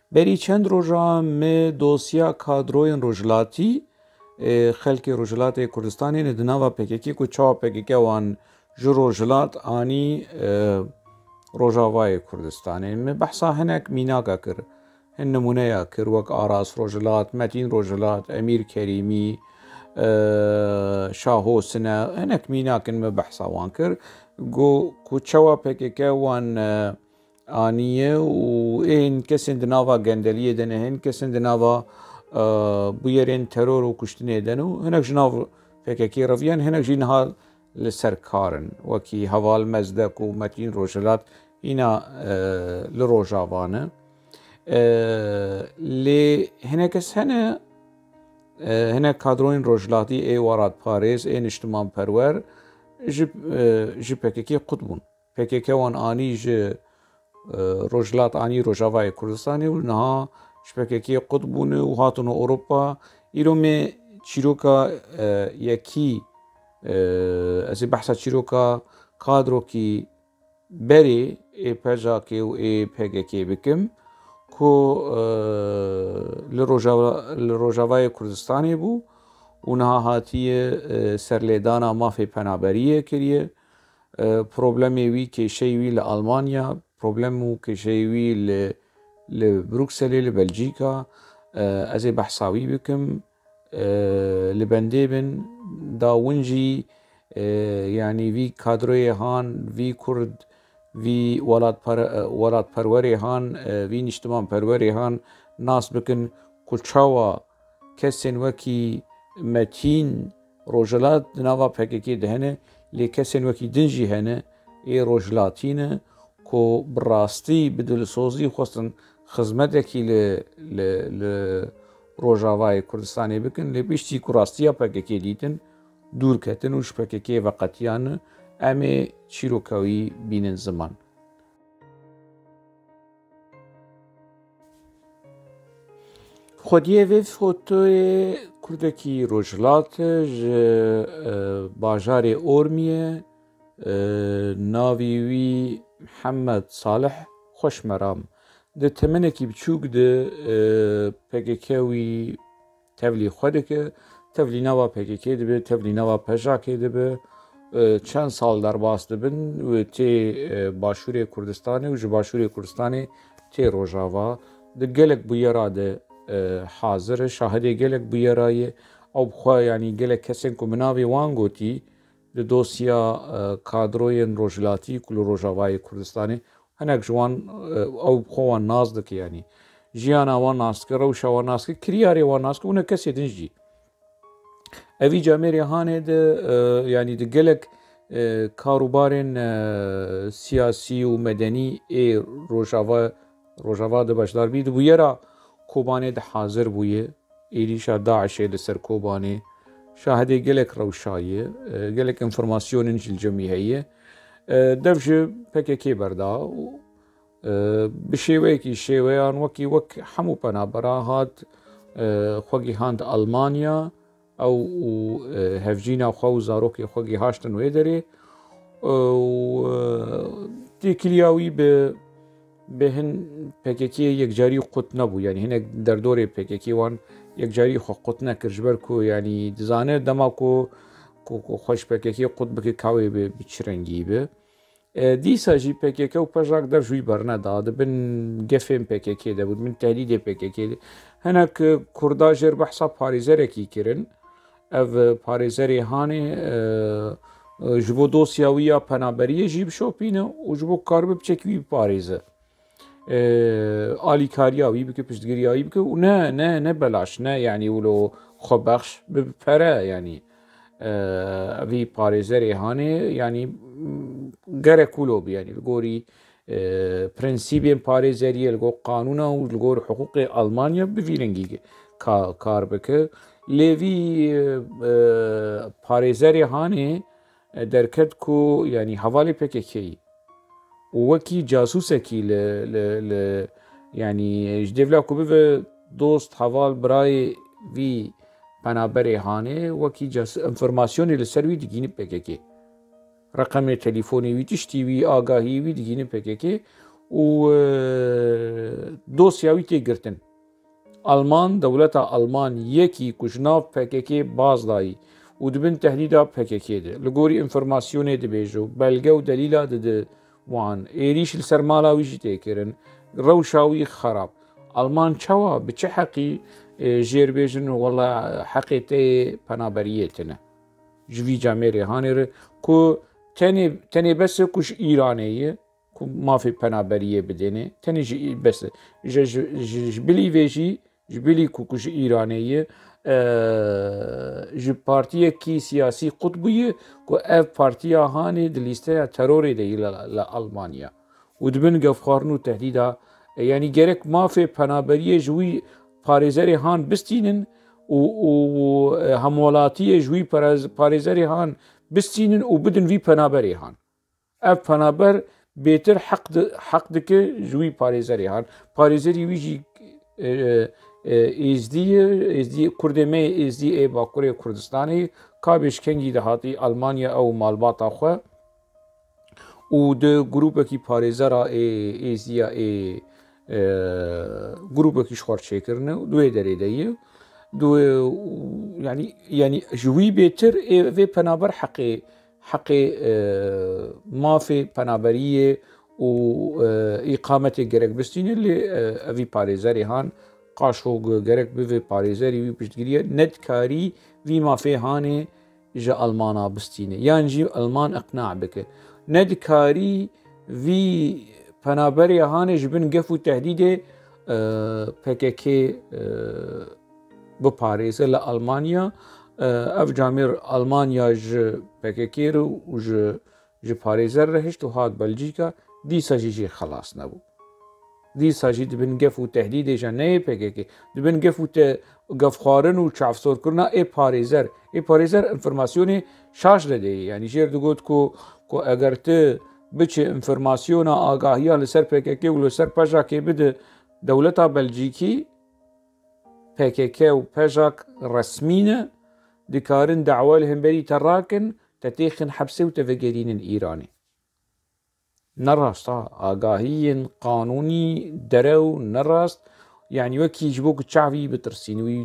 بری چند روزا می دوسیا کادروی روجلاتی خلک روجلات کردستانی ندنا و پککی کو چا پککی وان جو روجلات آنی روجاوای کردستانی می بحثا هنک میناکا کر هن نمونه کر وک آراس روجلات متین روجلات امیر کریمی شاهو سنه هنک میناکن می بحثا وان کر گو کو چوا پککی وان آنیه و این کسین دناوا گندلیه دنه هن کسین دناوا بویرین ترور و کشتنه دنو هنک جناو پککی رویان هنک جنها لسرکارن وکی حوال مزدک و متین روجلات اینا لروجاوانه لی هنکس هنه هنک کادروین روجلاتی ای وارد پاریز ای نشتمان پرور جی پککی قطبون پککی وان آنی جی روجلات آنی روجاوای کردستانی و نها شپککی قطبون و هاتون اوروپا ایرو می چیروکا یکی از بحثا چیروکا کادرو کی بری ای پجاکی و ای پککی بکم کو لروجاوای کردستانی بو و نها هاتی سرلیدانا مافی پنابریه کریه پروبلمی وی که شیوی لألمانیا پروبلمو که شیوی لبروكسل لبلجيكا ازي بحثاوي بكم لبندي بن دا ونجي يعني في كادروي هان في كرد في ولاد پروري هان في نشتمان پروري هان ناس بكن كلچاوا كسن وكي متين روجلات ناوا پککی دهنه لی کسن وكي دنجي هنه اي روجلاتينه کو براستی بدل سوزی خواستن خدمتکی ل روجاوای کردستانی بکن لی بیشتی کو راستیا پککی دیتن دور کتن وش پککی وقتیان امی چیروکاوی بینن زمان خودیه وی فوتوی کردکی روجلات باجار اورمیه ناویوی محمد صالح خوش مرام ده تمنکی بچوک ده پککوی تبلی خودکه تبلی نوا پککی ده تبلی نوا پجاکی ده چند سال در باس ده بن و تی باشور کردستانی و جو باشور کردستانی تی روجاوا ده گلک بویرا ده حاضر شاهده گلک بویرای او بخوا یعنی گلک کسین که مناوی وانگوتی ده دوسیا کادروین روجلاتی کل روجاوای کردستانی هنک جوان او بخوان ناز دک یعنی جیانا وان ناز که روشا وان ناز که کریاری وان ناز که اونه کسی دنجی اوی جامعه هانه ده یعنی ده گلک کاروبارین سیاسی و مدنی ای روجاوا ده باشدار بید بویرا کوبانه ده حاضر بویه ایریشا داعشه ده سر کوبانه شاهده گلک روشایه گلک انفرماسیون انجل جمعیه دفش پککی بردا بشیوه کی شیوه وکی وک حمو پنا براهات خوگی هاند ألمانيا او هفجینا خو زاروکی خوگی هاشتن ویدری و تی کلیاوی به هن پککی یک جاری قط نبو یعنی هنک در دور پککی وان یک جاری خو قط نکرجبر کو یعنی دزانه دما کو خوش پککی قط بکی کاوی بچرنگی به دیسا جی پککی و پجاک در جوی برنه داده بن گفیم پککی ده بود من تهدید پککی ده هنک کرداجر بحثا پاریزر کی کرن او پاریزری هانه جبو دوسیاویا پنابریه جیب شوپینه و جبو کارب بچکوی پاریزه آلیکاریاوی بکه پشتگیریاوی بکه و نه بلاش نه یعنی ولو خبخش بپره یعنی اوی پاریزری هانه یعنی گره کولو بی یعنی لگوری پرنسیبین پاریزریه لگو قانونه و لگور حقوق آلمانیا بفیلنگی کار بکه لیوی پاریزری هانه درکت کو یعنی حوالی پککی وکی جاسوسه کی یعنی جدیولا کو به دوست حوال برای وی پنابری هانه وکی انفرماسیونی لسروی دیگینی پککی رقم تلفونی وی تشتی وی آگاهی وی دیگینی پککی و دۆسیاوی تێگرتن ئەلمان دەولەتە ئەلمان یەکی کوژناو پێکێکێ باز دایی و دبن تهدیدا پێکێکێدە لە گۆری ئینفۆرماسیۆنێ دەبێژە و بەلگە و دەلیلا دەدە وان ئێریش لەسەر ماڵاویژی تێکردن ڕەوشاوی خراپ ئەلمان چاوە بچە حەقی ژێربێژن وەڵا حەقێ تێ پەنابەریەتنە ژوی جامێرێ هانێرە کو تەنێ بەسە کوش ئیرانەیە مافی پەنابەریە بدێنێ تەنێ بەسە بلی وێژی بلی کوکوژ ئیرانەیە ji partiyekî siyasî qut bûye ku ev partiya hanê di lîsteya terorê de yî li Almanya û dibin gevxwarin û tehdîda yanî gerek mafê penaberiyê ji wî parêzerê han bistînin û hemwelatiyê ji wî parêzerê han bistînin û bidin vî penaberê han ev penaber bêtir heq dike ji wî parêzerê han parêzerî wî jî êzdiyê Kurdê êzdî ê Bakurê Kurdistanê kabêşkengî dihatî Almanya ew malbata xwe û di grûpekî parêzera êzdiya grûpekî ji xwarçêkirine duê derê de ye yanî ji wî bêtir vê penaber heqê mafê penaberiyê û îqametê gerek bistîne lê evî parêzerê han qaşo gerek bivê parêzerî wî piştgiriye nedkarî vî mafê hanê ji Almana bistîne yan jî Alman iqna bike nedkarî vî penaberê hanê ji bin gef û tehdîdê PKK biparêze li Almanya ev camêr Almanya ji PKK re û ji parêzer re hişt û hat Belcîka dîsa jî jê xelas nebû dîsa jî dibin gef û tehdîdê jî neyê PKK dibin gef û gefxwarin û çavsorkirina ê parêzer înformasyonê şaş redeyê yanî jêr digot ku eger tu biçe înformasyona agahiya li ser PKK û li ser pejakê bide dewleta Belcîkî PKK û pejak resmî ne dikarin dewwa li hemberî te rakin te têxin hebsê û te vegerînin Îranê nerast agahiyên qanûnî derew nerast yanî wekî ji bo ku çavî bitirsîn wî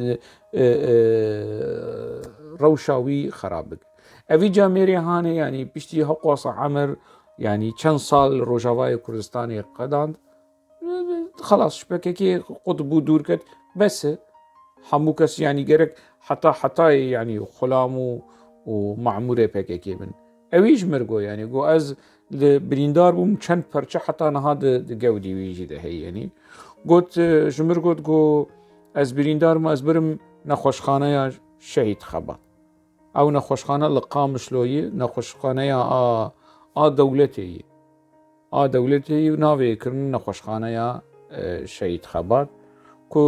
rewşa wî xerab bike evî camêrê hanê yanî piştî Heqwasa Emir yanî çend sal Rojavayê Kurdistanê qedand xelas ji PKK qut bû dûr ket bes e hemû kes yanî gerek hetayê yanî xulam û mamûrê PKK bin evî ji mir got yanî got ez li birîndar bûm çend perçe heta niha di gewdî wî jî de heye yanî got ji mir got ez birîndar me ez birim nexweşxaneya Şehîd Xebat ew nexweşxane li Qamişloyê nexweşxaneya a dewletê ye a dewletê û navê kirin nexweşxaneya Şehîd Xebat ku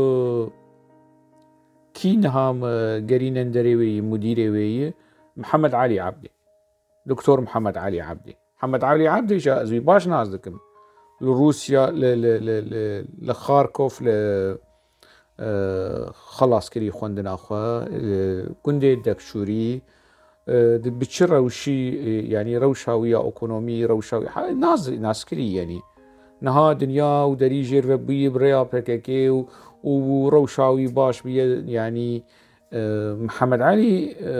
kî niha gerînenderê wê yê mudîrê wê ye Mihemed Alî Ebdê Doktor Mihemed Alî Ebdê Mihemed Alî Ebdê jî ez wî baş nas dikim li Rûsya li Xarkov li xelaskirî xwendina xwe gundê Dekşûrî bi çi rewşî yanî rewşa wî ya ekonomî rewşa wî naskirî yanî niha dinya û derî jêr ve bûyî bi rêya PKK û rewşa wî baş bûye yanî Mihemed Alî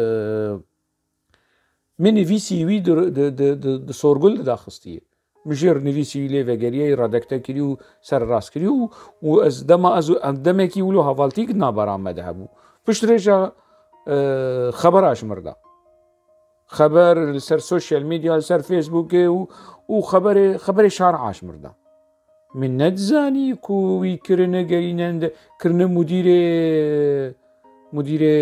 min nivîsî wî di sorgul didaxistiye min jêr nivîsî wî lê vegeriyê radekte kirî û serrast kirî û ez dema ez demekî wilo hevaltî kirina bera me de hebû pişt rêja xebera ji mir da xeber li ser sosyal medya li ser Facebookê û xeberê şar'a ji mir da min nedizanî ku wî kirine gerînende kirine mudîrê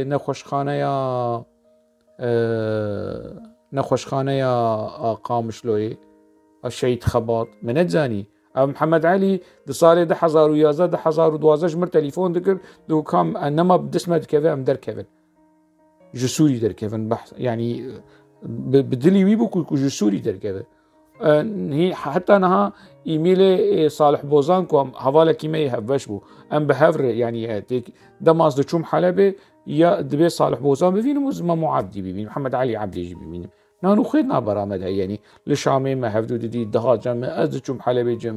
nexweşxaneya Qamişloyê Şehîd Xebat min nedizanî ev Mihemed Alî di salê 2011 2012 ji mir telîfon dikir di kam nema bi dest me dikeve em derkevin ji Sûrî derkevin yanî bi dilî wî bû ku ji Sûrî derkeve heta niha îmêlê Salih Bozan ku hevalekî me yê hevbeş bû em bi hev re yanî demaz diçûm Helebê ya dibê Salih Bozan bibînim û zima Muabdî bibînim Mihemed Alî Ebdê jî bibînim nanû xêr nabera me de yanî li Şamê me hevdû didî diha cem me ez diçûm Helebê cemî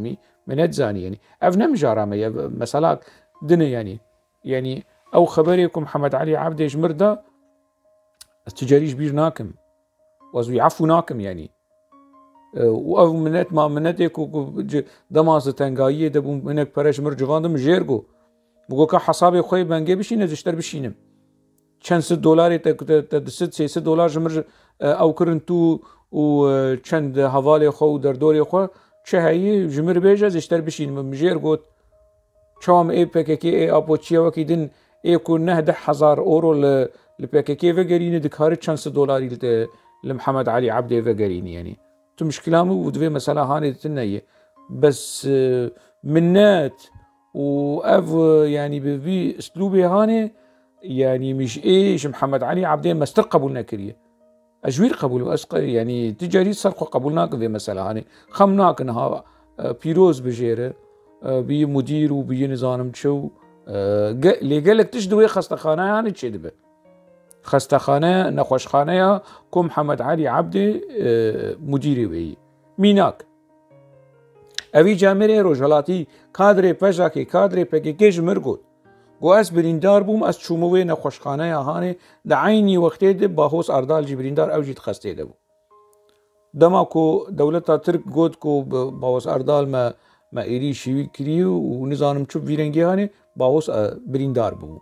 منت زاني يعني اف نمجارة مثلا دنيا يعني او خبركم محمد علي عبده جمردا استجاريش بير ناكم وزوي عفو ناكم يعني و منت ما منتك دماز تنگایی دبو منك پرش مر جواندم جيرگو بگو که حسابي خوي بنگه بشینه زشتر بشینم چند $100 $600 جمر او کرن تو و چند حواله خو در دوری خو چه هایی جمر بیجا زشتر بشینم جيرگو چام ای پککی ای اپوچیا وکی دن ای کو 19,000 اورو لپککی وگرینه دکاره چند $100 لمحمد علي عبده وگرینه يعني تو مشكلامو ودوي مثلا هاني تنية بس منات واف يعني بفي اسلوبي هاني يعني مش ايش محمد علي عبده مستر قبولنا كريه اجوير قبول يعني تجاري سرق قبولناك في مثلا هاني خمناك انها بيروز بجيره بي مدير وبي نظام شو اللي قالك تشدوي خستخانه يعني تشدبه خستخانه نخوشخانه كو محمد علي عبده مديري وي ميناك اوی جامعه روجلاتی کادر پژاکی کادر پکیکش مرگود گو از بریندار بوم از چوموه نخوشخانه هانه د عینی وقتی ده باهوس اردال جی بریندار او جیت خسته ده بو دما کو دولتا ترک گود کو باهوس اردال ما ایری شیوی کریو و نظام چوب ویرنگی هانه باهوس بریندار بو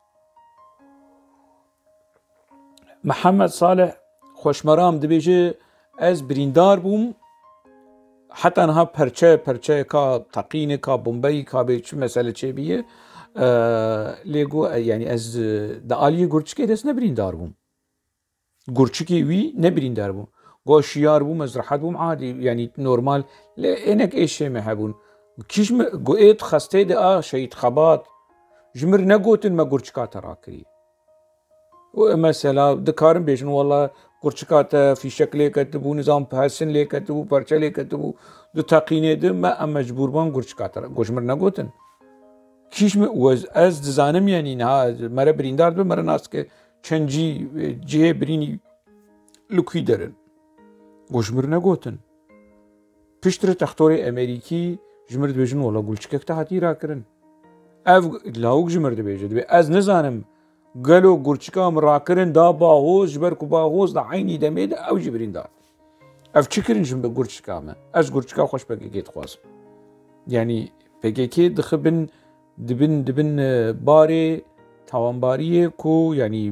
محمد صالح خوشمرام دبیجه از بریندار بوم حتى انها پرچه کا تقینه کا بمبئی کا به چه مسئله چه بیه لیگو يعني از د آلی گورچکی دست نبریندار بوم گورچکی وی نبریندار بوم گو شیار بوم از راحت بوم عادي يعني نورمال لانك ايش محبون كيش گو ایت خسته ده شهید خبات جمر نگوتن ما گورچکا تراکری مثلا دكارم بيجن والله قرشكات في شكل كتبو نظام بحسن لي كتبو برشا لي كتبو دو تاقينه ده ما مجبور بان قرشكات قشمر نگوتن كيش وز از دزانم يعني نها مرة بريندار دو مرة ناس که چنجي جيه بريني لكوي درن قشمر نگوتن پشتر تختوري امريكي جمر دو بيجن والله قرشكك تحتي را کرن اف لاوك جمر دو بيجن دو از نزانم قالوا قرشكا مراكرن دا باهوز جبركو باهوز دا عيني دميد او جبرين دار اف چكرن جنب قرشكا ما از قرشكا خوش بكيكي تخواز يعني بكيكي دخبن دبن باري تاوان باريه كو يعني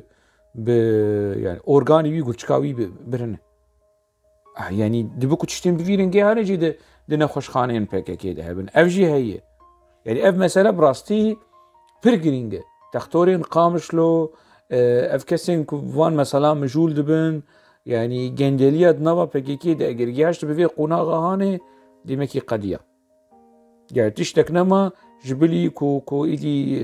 يعني اورغاني بي قرشكاوي برن يعني دبكو تشتين بفيرنجي هانا جي دنا خوش خانين بكيكي دهبن اف جي هي يعني اف مسألة براستي برگرینگه تختورين قامشلو اف كسين كوفان مثلا مجول دبن يعني جندلية نوا بكيكي دا اگرگياش دبوي قناغا هاني ديمكي قديا يعني تشتك نما جبلي كو ايدي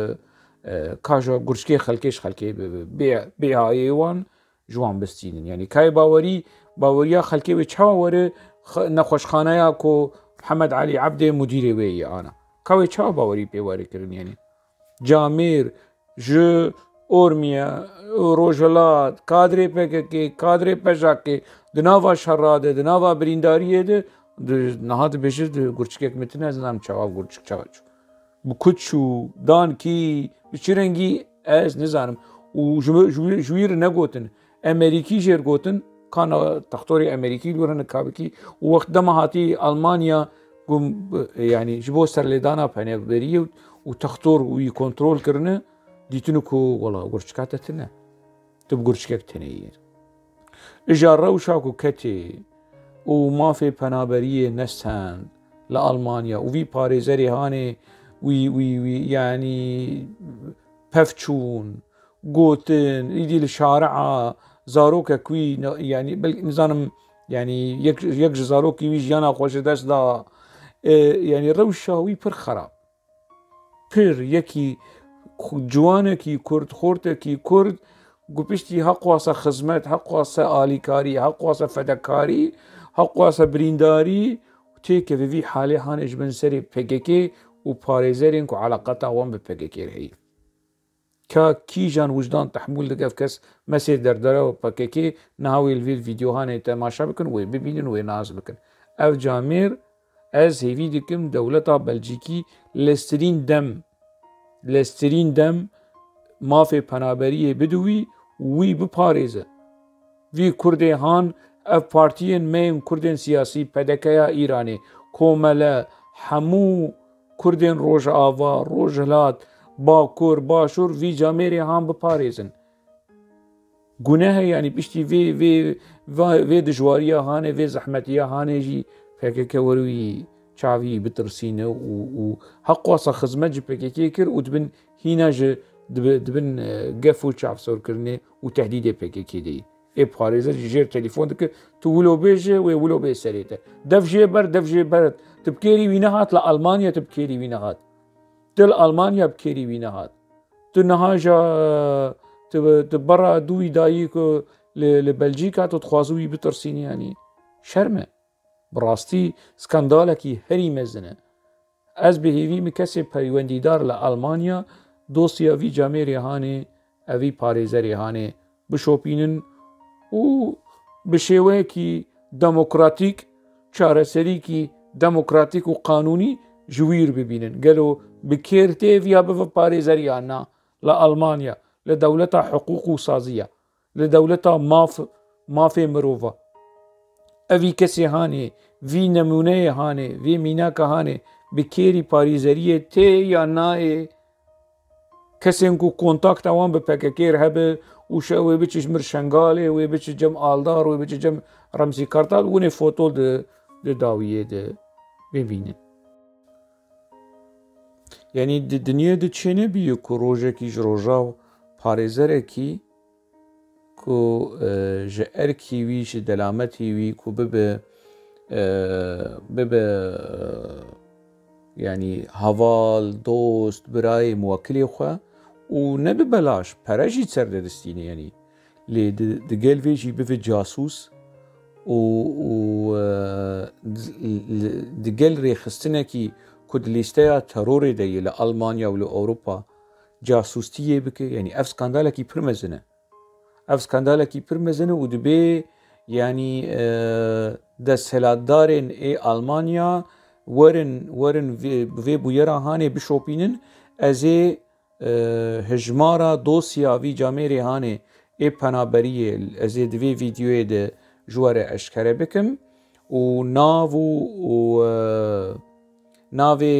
كاجا قرشكي خلكي بيها ايوان جوان بستينن يعني كاي باوريا خلكي بيچها وره نخوشخانه كو محمد علي عبده مديري وي انا كاوي چها باوري بيواري كرن يعني جامير جو اورميا روجلات كادري پككي كادري پجاكي دناوا شراده دناوا برينداريه ده نهاد بشر گرچكك متنه زنم چوا گرچك چوا بكوتشو دانكي بچرنگي از نزانم و جوير نگوتن امريكي جير گوتن كان تختوري امريكي لورن كابكي وقت دما هاتي المانيا يعني جبو سرلدانا پنه بريه وتختور ويكنترول كرنا ديتنكو والله قرشكات تنا تب قرشكك تنير اجا روشاكو كتي وما في بنابريه نسهن لألمانيا وفي باريزري هاني وي يعني بفچون قوتن يدي الشارع زاروكا كوي يعني بل نظام يعني يك زاروكي ويج يانا خوش دست دا يعني روشاوي پر خراب پر يكي جوانكي كرد خورتكي كرد قبشتي حق واسا خزمت حق واسا آليكاري حق واسا فدكاري حق واسا برينداري تيك في حالي هانج بن سري PKK وباريزرين كو علاقتا وان بPKK رهي كا كيجان وجدان تحمل دقاف كس مسير دردره و PKK نهاوي الفيديو هاني تماشا بكن وي ببينن وي ناز بكن اف جامير ez hêvî dikim dewleta Belcîkî lêsterîn dem mafê penaberiyê bide wî biparêze. Vî Kurdê han ev partiyên me yên Kurdên siyasî PDKya Îranê, Komele, hemû Kurdên Rojava, Rojhilat, Bakur, Başûr vî camêrê han biparêzin. Gunehe yanî piştî vê dijwariya hanê vê zehmetiya hanê jî PKK were wî çavî bitirsîne û heqwasa xizmet ji PKK kir û dibin hîna ji dibin gef û çavsorkirinê û tehdîdê PKK deyî. Ê parêzer ji jêr telîfon dike tu wilobêje wê wilobê serê te. Dev jê ber tu bikêrî wî nehat li Almanya tu bikêrî wî nehat. Tu li Almanya bikêrî wî nehat. Tu niha ja tu bera dûî dayî ku li Belcîka tu dixwazî wî bitirsînî yanî şerm e. Bi rastî skandalekî herî mezin e. Ez bihêvî min kesê peywendîdar li Almanya dosya vî camêrê hanê evî parêzerê hanê bişopînin û bi şêweyekî demokratîk çareserîkî demokratîk û qanûnî ji wîr bibînin. Gelo bi kêr tê ya bive parêzeriya na li Almanya li dewleta hiqûq û saziya li dewleta mafê mirova. Evî kesê hanê vî nemûneyê hanê vê mînaka hanê bi kêrî parêzeriyê tê ya nayê kesên ku kontakta wan bi PKK hebe û wê biçe ji mir Şengalê wê biçe cem Aldar wê biçe cem Remsî Kartal hûnê foto di dawiyê de bibînin. Yanî di dinyê de çê nebîye ku rojekî ji rojav parêzerekî ku ji erkî wî ji delametî wî ku bibe yanî heval, dost, birayê muwekilê xwe û ne bi belaş pere jî serdidistîne yanî lê di gel vê jî bive casûs û di gel rêxistinekî ku di lîsteya terorê de yê li Almanya û li Ewropa casûstiyê bike yanî ev skandalekî pir mezin e. Ev skandalekî pir mezin e û dibe yanî desthilatdarên ê Almanya werin vê bûyera hanê bişopînin ez ê hejmara dosya vî camêrê hanê ê penaberiyê ez ê di vê vîdyoyê de ji were eşkere bikim û navê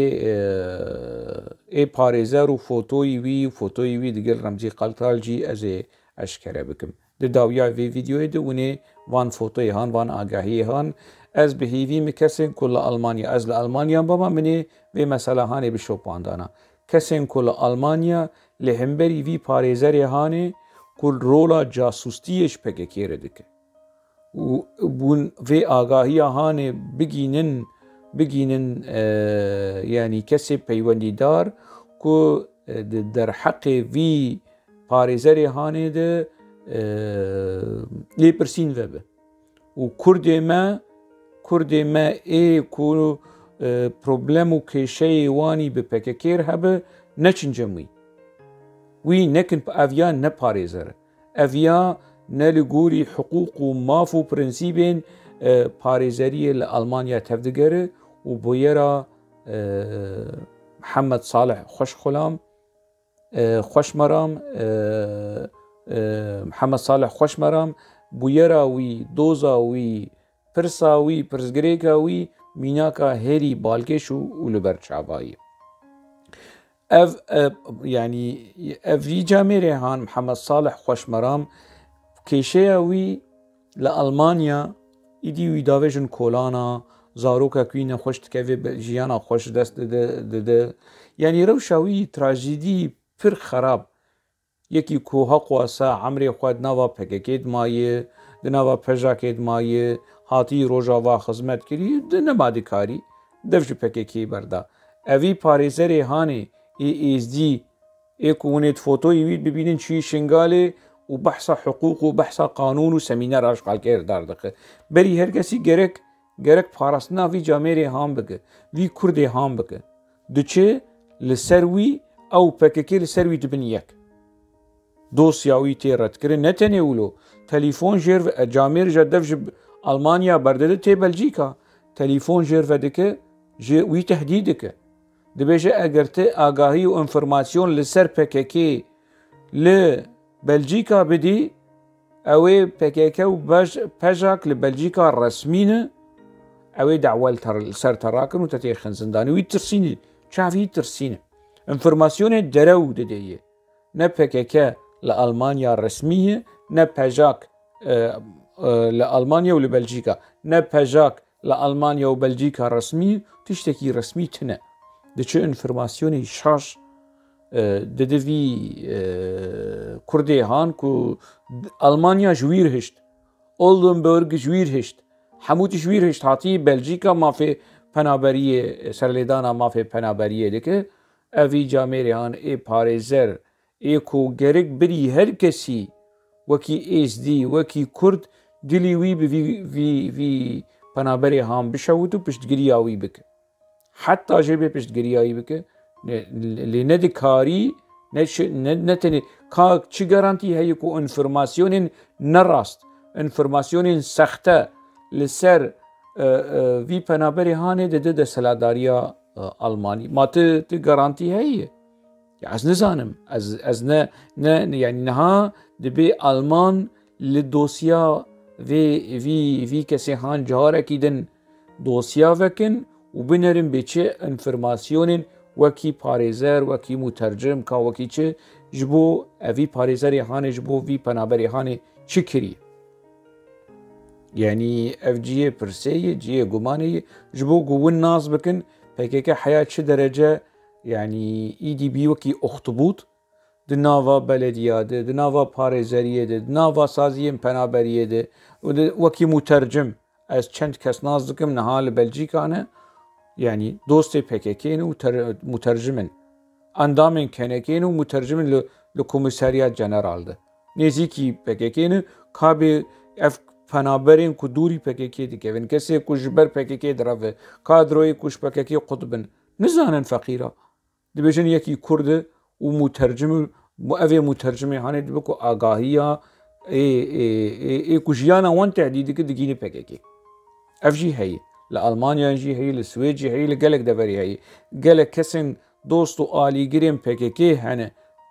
ê parêzer û fotoyî wî digel Remsî Kartal jî ez ê eşkere bikim. Di dawiya vê vîdyoyê de hûnê van fotoyê han van agahiyê han ez bihêvî min kesên ku li Almanya ez li Almanya bama min ê vê mesela hanê bişopandana. Kesên ku li Almanya li hemberî vî parêzerê hanê ku rola casûstiyê ji PKK re dike. û vê agahiya hanê bigînin yanî kesê peywendîdar ku di derheqê vî parêzerê hanê de lêpirsîn vebe. û Kurdê me ê ku problem û kêşeyê wanî bi PKK hebe neçin cem wî. Wî nekin ev ya ne parêzer e. Ev ya ne li gorî hiqûq û maf û prinsîbên parêzeriyê li Almanya tevdigere û bûyera Mihemed Salih Xweşmeram Mihemed Salih Xweşmeram bûyera wî doza wî pirsa wî pirsgirêka wî mînaka herî balkêş û li ber çavayî. Ev yanî ev vî camêrê han Mihemed Salih Xweşmeram kêşeya wî li Almanya îdî wî davêjin kolana zarokek wî nexweş dike vê jiyana xweş dest dide yanî rewşa wî trajîdî pir xerab yekî ku heqwasa emrê xwe di nava PKK dimayê di nava pejakê dimayê hatî rojava xizmet kirî di nemadîkarî dev ji PKK berda. Evî parêzerê hanê ê êzdî ê ku hûnê fotoyî wî bibînin çî Şengalê û behsa hiqûq û behsa qanûn û semînera eşqalkêr dar dike. Berî her kesî gerek parastina vî camêrê han bike vî Kurdê han bike diçe li ser wî ew PKK li ser wî dibin yek. Dosya wî tê redkirin ne tenê wilo telîfon jêr camêr ji dev ji Almanya berdide tê Belcîka telîfon jêr vedike جي وي تهديدك دبيجي اگرت آگاهی و انفرماسيون لسر PKK لبلجيكا بدي اوي PKK و بجاك لبلجيكا رسمينه اوي دعوة لسر تراكن و تتيخن زنداني وي ترسيني شافي ترسينه انفرماسيون درو دديه نه PKK لألمانيا الرسمية نه بجاك لألمانيا و لبلجيكا نه بجاك لألمانيا و بلجيكا رسمي تشتكي رسمي تنه دچه انفرماسيوني شاش ددوي كردي هان كو ألمانيا جوير هشت اولدنبرغ جوير هشت حموت جوير هشت هاتي بلجيكا ما في پنابريه سرليدانا ما في پنابريه دكه اوي جاميري هان اي پاريزر اي كو گرك بري هر كسي وكي اس دي وكي كرد دلي وي في پنابري هان بشوتو پشت گرياوي بك حتى جيبه پشت گرياوي بك لندي كاري نتني كا چي گارانتي هي كو انفرماسيون نراست انفرماسيون سخته لسر في پنابري هانه ده سلاداريا الماني ما ت گارانتي هي از نزانم از نه يعني نها دبي المان للدوسيا في كسي هان جهاره كيدن دوسيا وكن وبنرم بيچه انفرماسيون وكي پاريزر وكي مترجم كا وكي چه جبو في پاريزر هان جبو في پنابري هان چكري يعني اف جي برسي جي غماني جبو قوون ناس بكن PKK حياة چه درجة يعني اي دي بي وكي اخطبوط دناوا بلدية دناوا پاريزرية دناوا سازيين پنابرية وكي مترجم از چند کس ناز دكم نهال بلجيكا يعني دوستي PKK مترجمن اندامن كنكين ومترجمن لكوميساريات جنرال ده نزيكي PKK كابي اف پنابرين كو دوري PKK دكوين كسي كو جبر PKK درافه كادروي كوش PKK قطبن نزانن فقيرة دبيجن يكي كرد ومترجم اوه مترجمه هانه دبكو آگاهيا اي كوجيانا وان تعديدك دقيني PKK اف جي هي لألمانيا جي هي لسويد جي هي لقلق دبري هي قلق كسن دوستو آلي جريم PKK هنه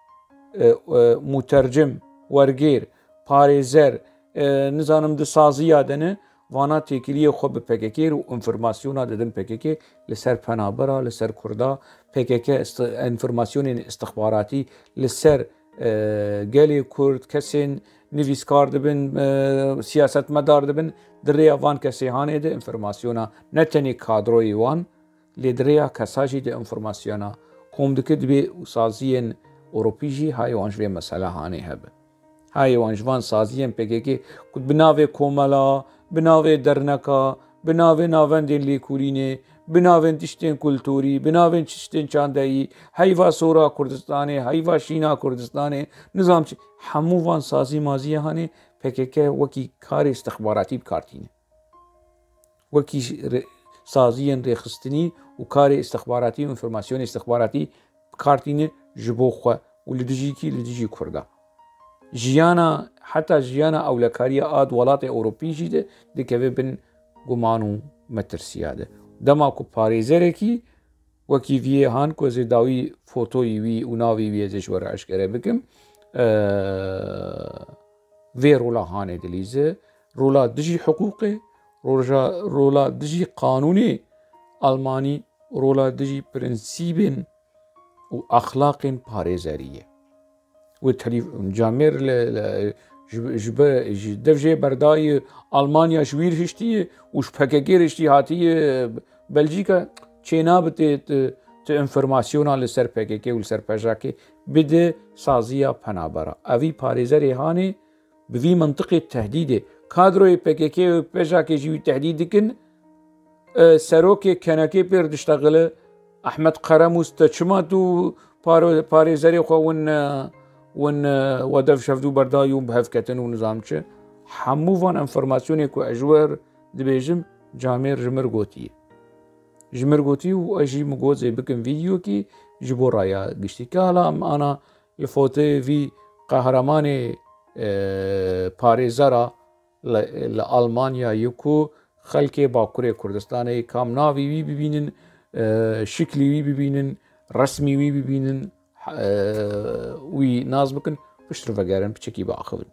مترجم ورگير پاريزر نزانم ده سازيا دنه وانا تيكليه خو به PKK و انفرماسيونا ددن PKK لسر پنابرا لسر كردا PKK انفرماسيون استخباراتي لسر گلي كرد كسن نویسکار دبن سیاست مدار دبن دریا وان کسی هانه ده انفرماسیونا نتنی کادروی وان لدریا کساجی ده انفرماسیونا قوم دکد بی سازین اوروپیجی های وانجوی مسئله هانه هبه های وانجوان سازین PKK کد بناوه کوملا بناوه درنکا بناوه ناوندین لیکولینه بناوین تشتین کلتوری بناوین تشتین چاندهی هیوا سورا کردستانه هیوا شینا کردستانه نظام چی همو وان سازی مازیه هانه PKK وکی کار استخباراتی بکارتینه وکی سازیین ریخستنی و کار استخباراتی و انفرماسیون استخباراتی بکارتینه جبو خواه و لدجی کی لدجی کرده جیانا حتی جیانا اولکاری آد ولات اوروپی جیده دکوه بن گمانو مترسیاده دما کو پاريزر کی وكي في هان کو زداوي فوتوي وي وناوي وي زش ور اشكره بكم في رولا هان دليزه رولا دجي حقوقي رولا دجي قانوني الماني رولا دجي برنسيبن واخلاق پاريزريه وتليف جامير دفجه برداي المانيا شوير هشتي وش PKK هشتي هاتي بلجيكا چينا بت انفرماسيونا لسر PKK ولسر پجاكي بده سازيا پنابرا اوي پاريزر هاني بفي منطقه تهديد كادروي PKK و پجاكي جيو تهديدكن سروكي كنكي بير دشتغله احمد قرموس تشماتو پاريزر خو ون ودف شفدو بردايو بهفكتن ونظام چه همو وان انفرماسيوني كو اجور دبيجم جامير جمر قوتي و اجي مقوزي بكم فيديو كي جبو رايا قشتي كالا انا الفوتي في قهرماني پاريزرا لألمانيا يكو خلقي باكوري كردستاني كام ناوي بي ببينن شكلي وي ببینن رسمي وي ببینن وي ناز بکن پشتر وگرن بچکی باخون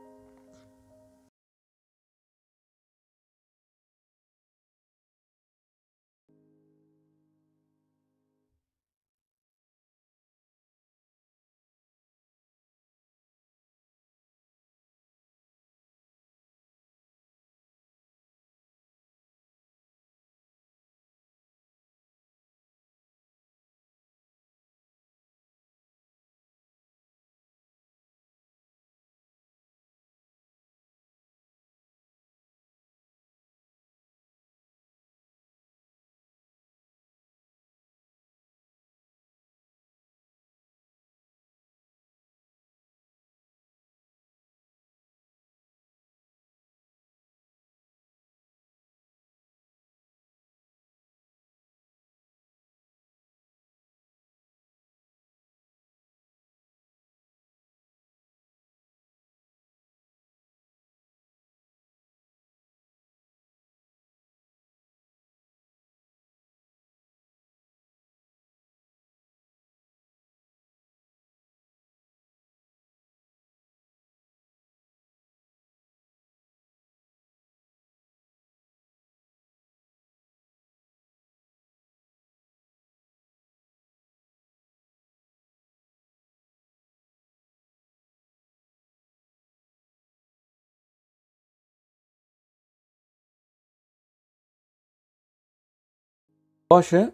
باشه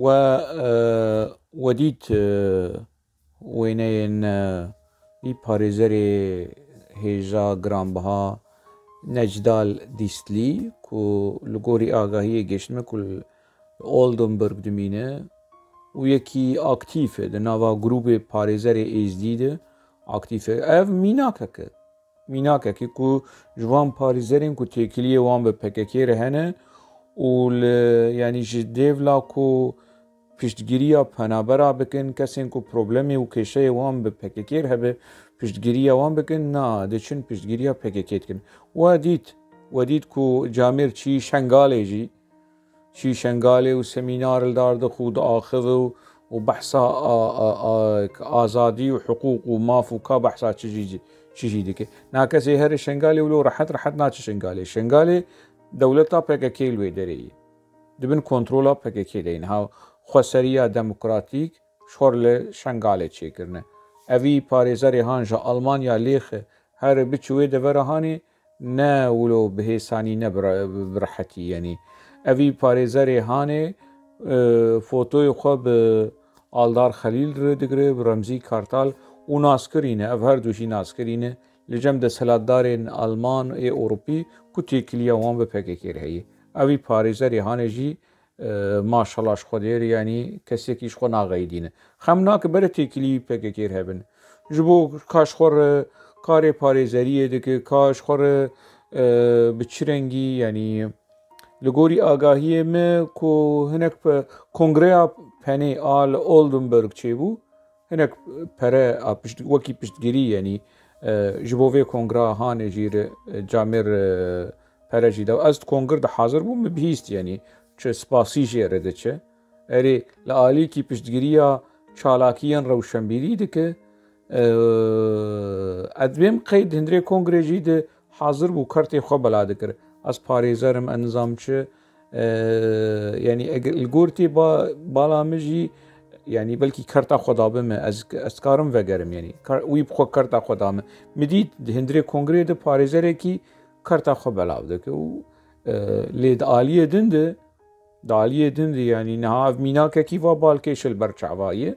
وديت وينين بي باريزري هيجا گرانبها نجدال دیستلی کو لگوری آگاهی گشتمه کل اولدنبرگ دمینه و یکی اکتیفه ده نوا گروپ پاريزر ازدیده اکتیفه اف میناکه که کو جوان پاريزرين کو تکلیه وان به پککی رهنه و یعنی جدیولا کو پشتگیریا پنابرا بکن کسین کو پروبلمی و کشه وان به پککیر هبه پشتگیریا وان بکن نه دچن پشتگیریا پککیت کن ودید کو جامر چی شنگاله و سمینار الدارد خود آخذ و بحثا آزادی و حقوق و مافو کا بحثا چیجی دیگه نه کسی هر شنگاله ولو راحت ناچ شنگاله دولتا پککی لوی دری دبن کنترولا پککی دین ها خسریا دموکراتیک شورل شنگاله چی کرنه اوی پاريزري هانجا ألمانيا ليخ هر بچوي دورهاني نا ولو بهساني نبرحتي يعني اوی پاريزري هاني فوتوي خوب آلدار خليل ردگره برمزي كارتال و ناسكرينه او هر دوشي ناسكرينه لجم ده سلادارين ألمان اي أوروبي كتي كليا وان بپككي رهي اوی پاريزري هاني جي ماشالله خودیر یعنی کسی کیش خو ناغیدینه خمناک بره تکلی پککیر هبن جبو کاش خور کار پاريزریه دکه کاش خور بچرنگی یعنی لگوری آگاهی me کو هنک کنگره پنی آل اولدنبرگ چه بو هنک پره وکی پشتگیری یعنی جبوه کنگره هانه جیر جامر پره جیده از کنگر ده حاضر بو مبهیست یعنی چه سپاسی جیره چه اری لعالی کی پشتگیریا چالاکیان روشنبیری دکه ادویم قید هندری کنگره جیده حاضر بو کرتی خواه بلاده کره از پاريزرم انظام چه يعني الگورتی بالا مجي يعني بلكي كرتا خدابه از كارم وگرم يعني وي بخو كرتا خدامه مديد هندري كونغري ده پاريزره كي كرتا خو بلاو ده و ليد آليه دند يعني نها ميناكا كيفا بالكيش البرچعوايه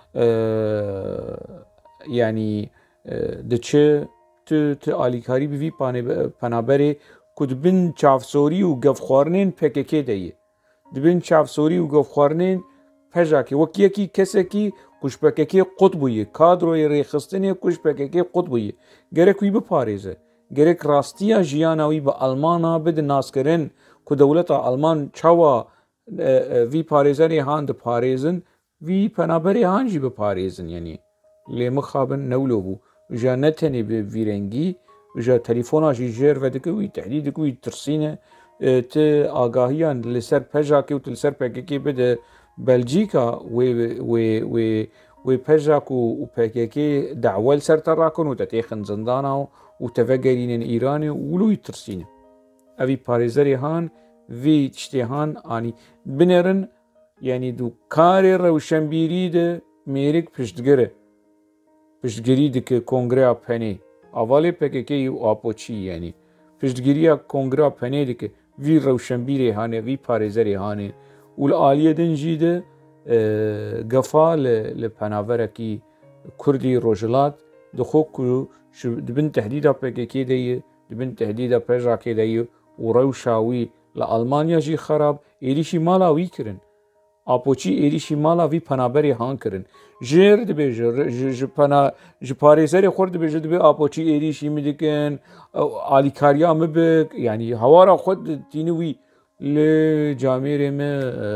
يعني دچه ت آلیکاری بوی پنابره که دبن چافسوری و گفخوارنین پککی دیه دبن چافسوری و گفخوارنین پجاکی وکی یکی کسی کی کش پککی قطبویه کادروی ریخستنی کش پککی قطبویه گرک وی بپاریزه گرک راستیا جیاناوی با آلمانا بد ناسکرین که دولت آلمان چوا وی پاریزنی هاند پاریزن وی پنابره هانجی بپاریزن یعنی لی مخابن نولو بو جا نتنی به ویرنگی جا تليفونا جي جير ودك وي تحديدك وي ترسينه ت آگاهيان لسر پجاكي و تلسر پككي بده بلجیکا و پژاک و پکیکی دعوال سر تراکن و تتیخن زندانا و تفگرین ایرانی ولوی ترسینه اوی پارێزەری هان وی تشتێ هان ئانی بنێرن یعنی دوو کارێ ڕەوشەمبیری de mêrik piştgirî dike Kongreya Penê avalê PKK û apoçî yanî piştgiriya Kongreya Penê dike vî rewşenbîrê hane vî parêzerê hane û li aliyê din jî de gefa li penaverekî Kurdî Rojhilat dixwe ku dibin tehdîda PKK de ye dibin tehdîda PJK de ye û rewşa wî li Almanya jî xerab êrişî mala wî kirin apoçî êrişî mala vî penaberê han kirin jêr dibêje ji parêzerê xwe dibêje dibe apoçî êrişî min dikin alîkariya min bik yanî hewara xwe tînî wî li camêrê me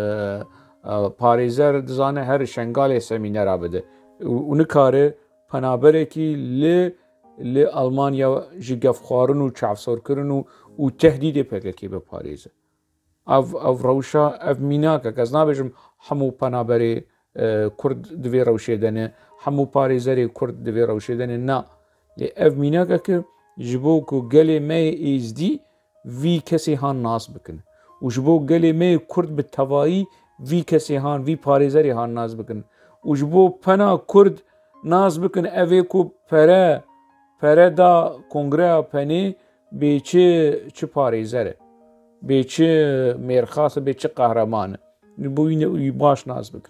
parêzer dizane her şengalê semînera bide û nikare penaberekî li Almanya ji gevxwarin û çavsorkirin û tehdîdê PKK biparêze ev rewşa ev mînakek ez nabêjim hemû penaberê Kurd divê rewşê de ne hemû parêzerê Kurd divê rewşê de ne na lê ev mînakeke ji bo ku gelê me yê êzdî vî kesê han nas bikin û ji bo gelê me yê Kurd bi tevahî vî kesê han vî parêzerê han nas bikin û ji bo pena Kurd nas bikin ev ê ku pere da Kongreya Penê bê çi parêzer e bê çi mêrxas e bê çi qehreman e bo wî baş nas bikin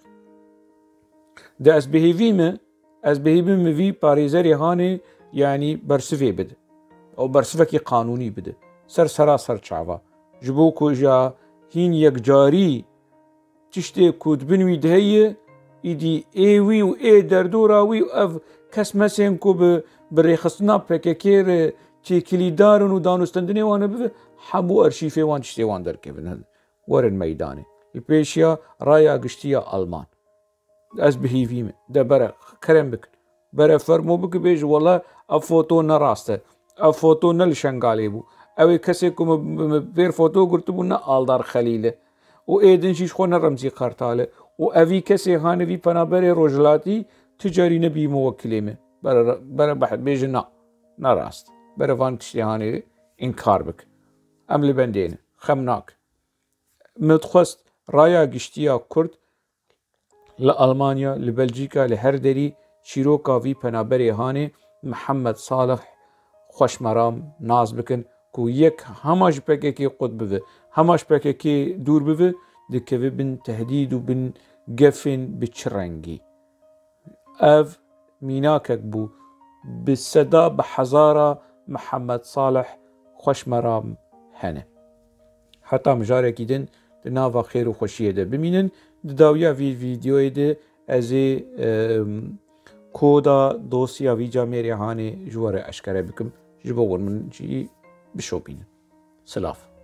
de ez bihêvî me vî parêzerê hanê yanî bersivê bide ew bersivekî qanûnî bide seraser çava ji bo ku ja hîn yekcarî tiştê ku dibin wî diheye îdî ê wî û ê derdora wî ev kes mesên ku bi rêxistina PKK re têkilîdarin û danûstendinê wan e bibe hemû erşîfê wan tiştê wan derkevin werin meydanê li pêşiya raya giştiya Alman ez bihêvî me de bere kerem bikin bere fermo bike bêje wela ev foto nerast e ev foto ne li şengalê bû ew ê kesê ku me pêr foto girtibû ne Aldar Xelîl e û êdin jî ji xwe ne Remzî Qertal e û evî kesê hane vî penaberê Rojhilatî ti carî nebî muwekilê me bere bêje na nerast bere van tiştê hanê inkar bikin em li bendê ne xem nakin me dixwest raya giştiya Kurd li Almanya li Belcîka li her derî çîroka vî penaberê hanê Mihemed Salih xweşmeram nas bikin ku yek hema ji PKK qut bive hema ji PKK dûr bive dikeve bin tehdîd û bin gefên bi çi rengî ev mînakek bû bi seda bi hezara Mihemed Salih xweşmeram hene heta mijarekî din di nava xêr û xweşiyê de bimînin di dawiya vî vîdyoyê de ez ê koda dosya vî camêrê hanê ji we re eşkere bikim ji bo min jî bişopînin silav